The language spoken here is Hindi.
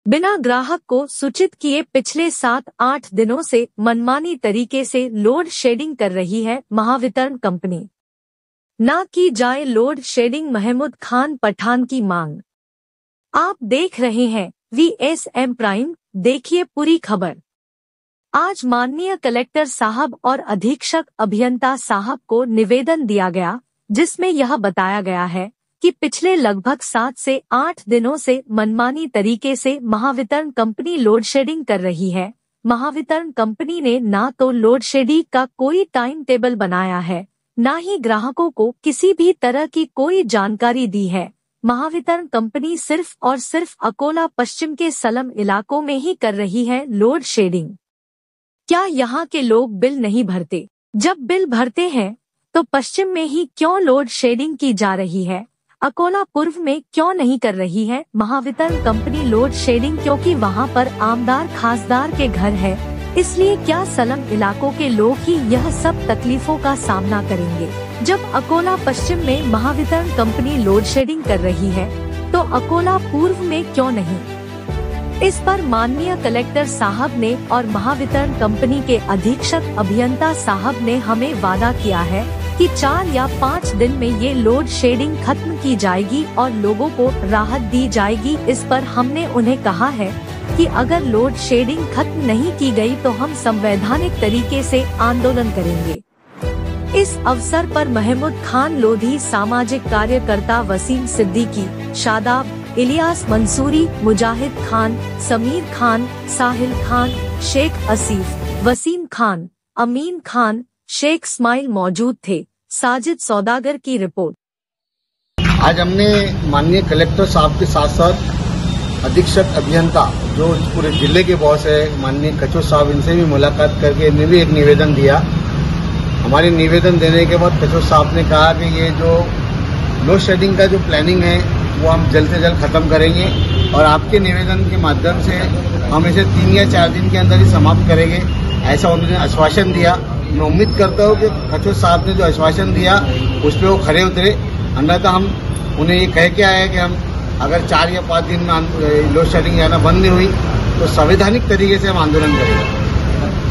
बिना ग्राहक को सूचित किए पिछले 7-8 दिनों से मनमानी तरीके से लोड शेडिंग कर रही है महावितरण कंपनी। ना की जाए लोड शेडिंग, महमूद खान पठान की मांग। आप देख रहे हैं VSM प्राइम, देखिए पूरी खबर। आज माननीय कलेक्टर साहब और अधीक्षक अभियंता साहब को निवेदन दिया गया, जिसमें यह बताया गया है कि पिछले लगभग 7 से 8 दिनों से मनमानी तरीके से महावितरण कंपनी लोड शेडिंग कर रही है। महावितरण कंपनी ने ना तो लोड शेडिंग का कोई टाइम टेबल बनाया है, ना ही ग्राहकों को किसी भी तरह की कोई जानकारी दी है। महावितरण कंपनी सिर्फ और सिर्फ अकोला पश्चिम के सलम इलाकों में ही कर रही है लोड शेडिंग। क्या यहाँ के लोग बिल नहीं भरते? जब बिल भरते हैं तो पश्चिम में ही क्यों लोड शेडिंग की जा रही है? अकोला पूर्व में क्यों नहीं कर रही है महावितरण कंपनी लोड शेडिंग? क्योंकि वहाँ पर आमदार खासदार के घर है, इसलिए क्या सलम इलाकों के लोग ही यह सब तकलीफों का सामना करेंगे? जब अकोला पश्चिम में महावितरण कंपनी लोड शेडिंग कर रही है तो अकोला पूर्व में क्यों नहीं? इस पर माननीय कलेक्टर साहब ने और महावितरण कंपनी के अधीक्षक अभियंता साहब ने हमें वादा किया है कि 4 या 5 दिन में ये लोड शेडिंग खत्म की जाएगी और लोगों को राहत दी जाएगी। इस पर हमने उन्हें कहा है कि अगर लोड शेडिंग खत्म नहीं की गई तो हम संवैधानिक तरीके से आंदोलन करेंगे। इस अवसर पर महमूद खान लोधी, सामाजिक कार्यकर्ता वसीम सिद्दीकी, शादाब, इलियास मंसूरी, मुजाहिद खान, समीर खान, साहिल खान, शेख असीफ, वसीम खान, अमीन खान, शेख इस्माइल मौजूद थे। साजिद सौदागर की रिपोर्ट। आज हमने माननीय कलेक्टर साहब के साथ साथ अधीक्षक अभियंता जो पूरे जिले के बॉस है माननीय कचो साहब, इनसे भी मुलाकात करके इन्हें भी एक निवेदन दिया। हमारे निवेदन देने के बाद कचो साहब ने कहा कि ये जो लोड शेडिंग का जो प्लानिंग है वो हम जल्द से जल्द खत्म करेंगे और आपके निवेदन के माध्यम से हम इसे 3 या 4 दिन के अंदर ही समाप्त करेंगे, ऐसा उन्होंने आश्वासन दिया। मैं उम्मीद करता हूँ कि कचो साहब ने जो आश्वासन दिया उस पर वो खरे उतरे, अन्यथा हम उन्हें ये कह के आए हैं कि हम अगर 4 या 5 दिन में लोड शेडिंग जाना बंद नहीं हुई तो संवैधानिक तरीके से हम आंदोलन करेंगे।